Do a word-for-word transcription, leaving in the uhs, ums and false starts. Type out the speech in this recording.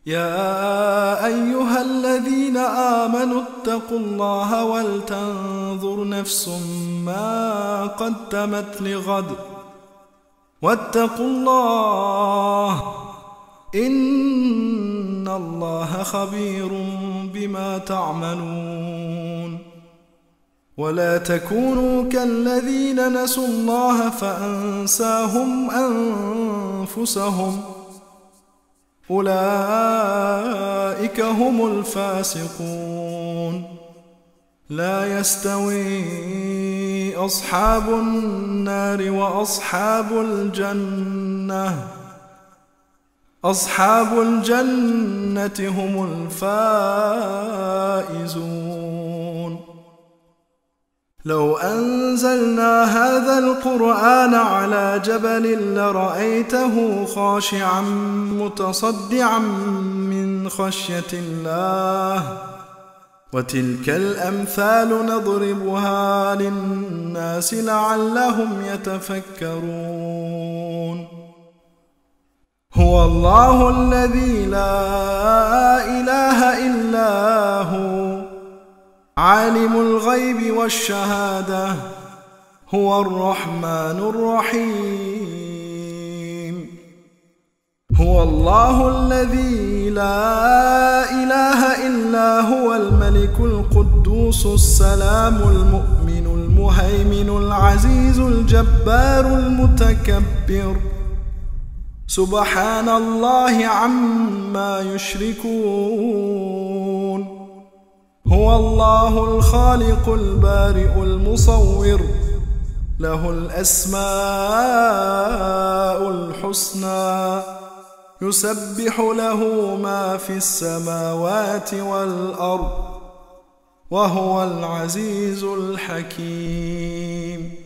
يا أيها الذين آمنوا اتقوا الله ولتنظر نفس ما قدمت لغد واتقوا الله إن الله خبير بما تعملون. ولا تكونوا كالذين نسوا الله فأنساهم أنفسهم أولئك هم الفاسقون. لا يستوي أصحاب النار وأصحاب الجنة أصحاب الجنة هم الفائزون. لو أنزلنا هذا القرآن على جبل لرأيته خاشعا متصدعا من خشية الله وتلك الأمثال نضربها للناس لعلهم يتفكرون. هو الله الذي لا إله إلا هو عالم الغيب والشهادة هو الرحمن الرحيم. هو الله الذي لا إله إلا هو الملك القدوس السلام المؤمن المهيمن العزيز الجبار المتكبر سبحان الله عما يشركون. هو الله الخالق البارئ المصور له الأسماء الحسنى يسبح له ما في السماوات والأرض وهو العزيز الحكيم.